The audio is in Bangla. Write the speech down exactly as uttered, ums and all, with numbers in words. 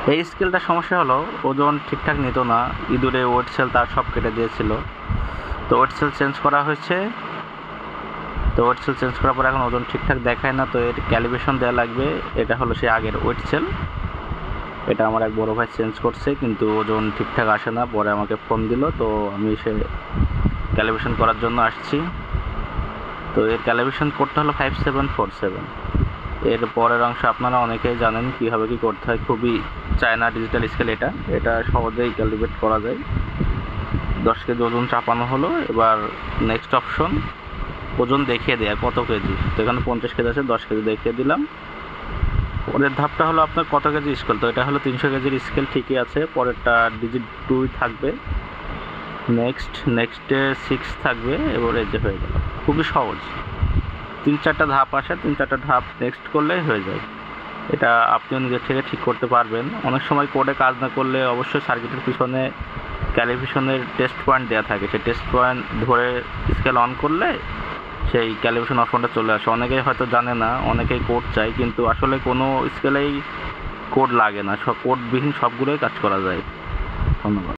এই স্কেলটার সমস্যা হলো ওজন ঠিকঠাক নিত না, ইঁদুরে ওয়েট সেল তার সব কেটে দিয়েছিল। তো ওয়েট সেল চেঞ্জ করা হয়েছে, তো ওয়েট সেল চেঞ্জ করার পর এখন ওজন ঠিকঠাক দেখায় না, তো এর ক্যালিব্রেশন দেওয়া লাগবে। এটা হলো সে আগের ওয়েট সেল, এটা আমার এক বড় ভাই চেঞ্জ করছে, কিন্তু ওজন ঠিকঠাক আসে না। পরে আমাকে ফোন দিল, তো আমি সে ক্যালিব্রেশন করার জন্য আসছি। তো এর ক্যালিব্রেশন করতে হলো ফাইভ সেভেন ফোর সেভেন। এর পরের অংশ আপনারা অনেকেই জানেন কীভাবে কী করতে হয়। খুবই চায়না ডিজিটাল স্কেল, এটা এটা সহজেই ক্যালিব্রেট করা যায়। দশ কেজি ওজন চাপানো হলো। এবার নেক্সট অপশন ওজন দেখিয়ে দেয়া কত কেজি। তো এখানে পঞ্চাশ কেজি আছে, দশ কেজি দেখিয়ে দিলাম। পরের ধাপটা হলো আপনার কত কেজি স্কেল। তো এটা হলো তিনশো কেজির স্কেল, ঠিকই আছে। পরেরটা ডিজিট টুই থাকবে, নেক্সট নেক্সটে সিক্স থাকবে। এবার এই যে হয়ে গেল, খুবই সহজ। তিন চারটা ধাপ আসে, তিন চারটা ধাপ নেক্সট করলেই হয়ে যায়। এটা আপনিও নিজের থেকে ঠিক করতে পারবেন। অনেক সময় কোডে কাজ না করলে অবশ্যই সার্কিটের পিছনে ক্যালিব্রেশনের টেস্ট পয়েন্ট দেওয়া থাকে, সেই টেস্ট পয়েন্ট ধরে স্কেল অন করলে সেই ক্যালিব্রেশন অপশনটা চলে আসে। অনেকেই হয়তো জানে না, অনেকেই কোড চায়, কিন্তু আসলে কোনো স্কেলেই কোড লাগে না, সব কোডবিহীন সবগুলোই কাজ করা যায়। ধন্যবাদ।